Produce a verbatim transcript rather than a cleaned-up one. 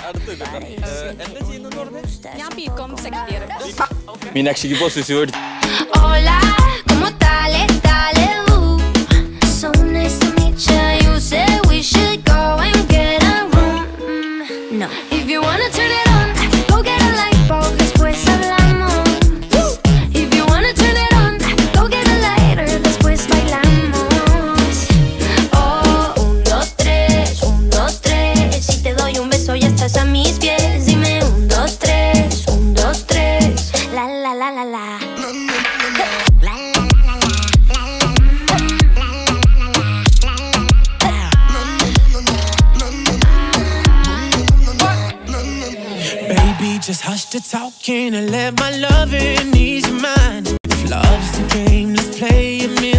Meenakshi possessive. Hola, ¿cómo tal? Dale, uh. So nice to meet you. You said we should go and get a room. Mm, no. If you wanna turn it on, go get a light bulb. Después hablamos. If you wanna turn it on, go get a lighter. Después bailamos. Oh, un, dos, tres, un, dos, tres. Si te doy un beso ya estás a mis pies. Dime un, dos, tres, un, dos, tres. La la la la la. Baby, just hush the talking and let my loving ease your mind. If love's the game, let's play a million.